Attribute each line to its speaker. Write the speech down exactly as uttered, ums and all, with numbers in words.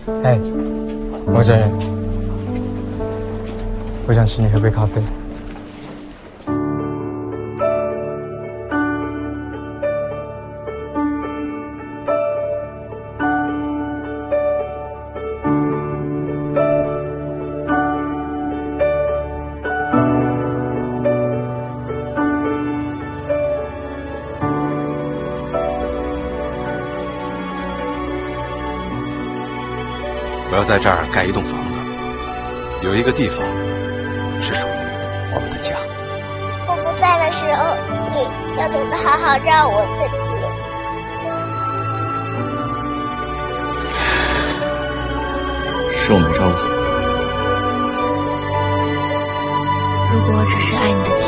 Speaker 1: 哎，陌生人，我想请你喝杯咖啡。
Speaker 2: 我要在这儿盖一栋房子，有一个地方是属于我们的家。
Speaker 3: 我不在的时候，你要懂得好好照顾自己。
Speaker 4: 是我没照顾好。
Speaker 5: 如果我只是爱你的